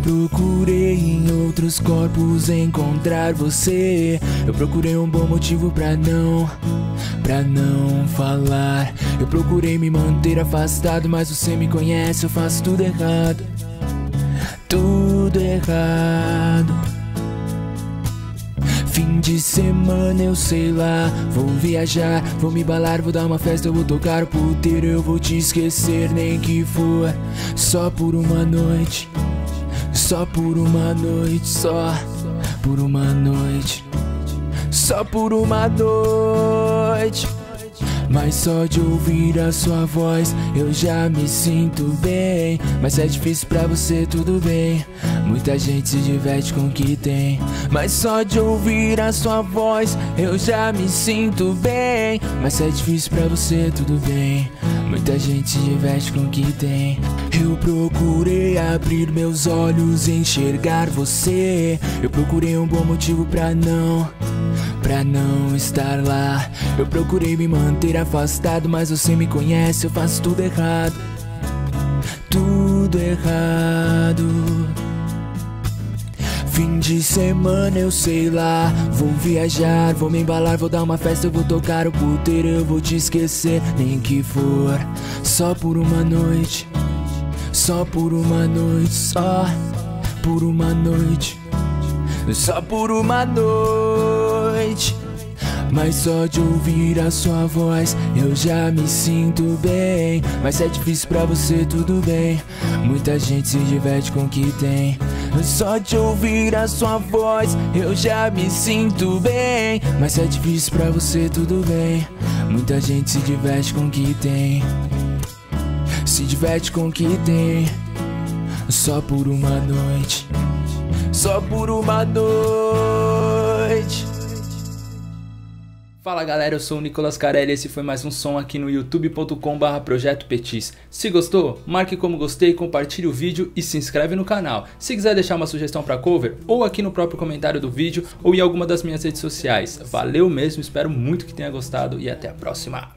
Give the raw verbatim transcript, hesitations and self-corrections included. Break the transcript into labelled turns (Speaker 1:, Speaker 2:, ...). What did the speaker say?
Speaker 1: procurei em outros corpos encontrar você. Eu procurei um bom motivo pra não, pra não falar. Eu procurei me manter afastado, mas você me conhece, eu faço tudo errado, tudo errado. Fim de semana eu sei lá, vou viajar, vou me balar, vou dar uma festa, eu vou tocar o puteiro, eu vou te esquecer, nem que for só por uma noite, só por uma noite, só por uma noite, só por uma noite. Mas só de ouvir a sua voz eu já me sinto bem. Mas se é difícil pra você, tudo bem, muita gente se diverte com o que tem. Mas só de ouvir a sua voz eu já me sinto bem. Mas se é difícil pra você, tudo bem, muita gente se diverte com o que tem. Eu procurei abrir meus olhos e enxergar você. Eu procurei um bom motivo pra não, pra não estar lá. Eu procurei me manter afastado, mas você me conhece, eu faço tudo errado, tudo errado. Fim de semana eu sei lá, vou viajar, vou me embalar, vou dar uma festa, eu vou tocar o puteiro, eu vou te esquecer, nem que for só por uma noite, só por uma noite, só por uma noite, só por uma noite. Mas só de ouvir a sua voz eu já me sinto bem. Mas se é difícil pra você, tudo bem, muita gente se diverte com o que tem. Só de ouvir a sua voz eu já me sinto bem. Mas se é difícil pra você, tudo bem, muita gente se diverte com o que tem, se diverte com o que tem. Só por uma noite, só por uma noite.
Speaker 2: Fala galera, eu sou o Nicolas Carelli e esse foi mais um som aqui no youtube ponto com barra projeto petis. Se gostou, marque como gostei, compartilhe o vídeo e se inscreve no canal. Se quiser deixar uma sugestão para cover, ou aqui no próprio comentário do vídeo ou em alguma das minhas redes sociais. Valeu mesmo, espero muito que tenha gostado e até a próxima.